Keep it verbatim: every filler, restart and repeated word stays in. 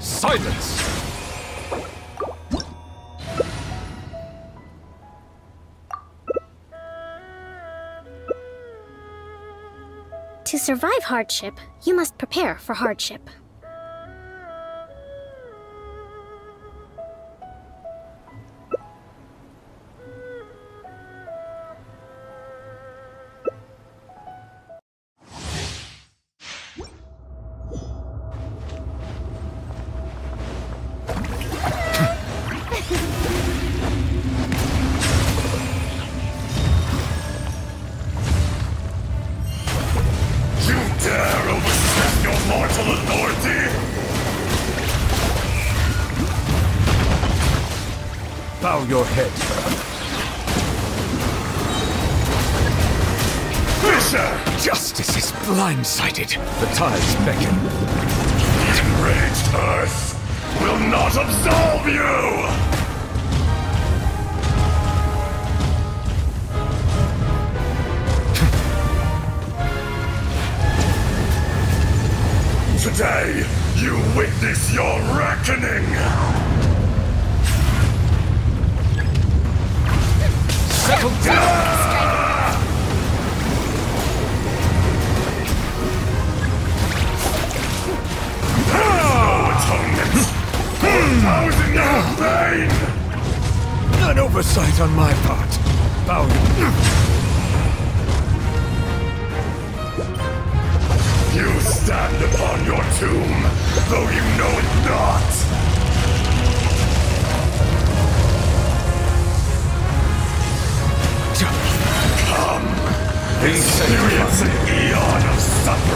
Silence! To survive hardship, you must prepare for hardship. Bow your head. Fisher! Justice is blindsided. The tides beckon. Enraged Earth will not absolve you! Today, you witness your reckoning! Settle down! No atonement! For a thousand years of pain! An oversight on my part. Bow You stand upon your tomb, though you know it not! Come! Experience an eon of suffering!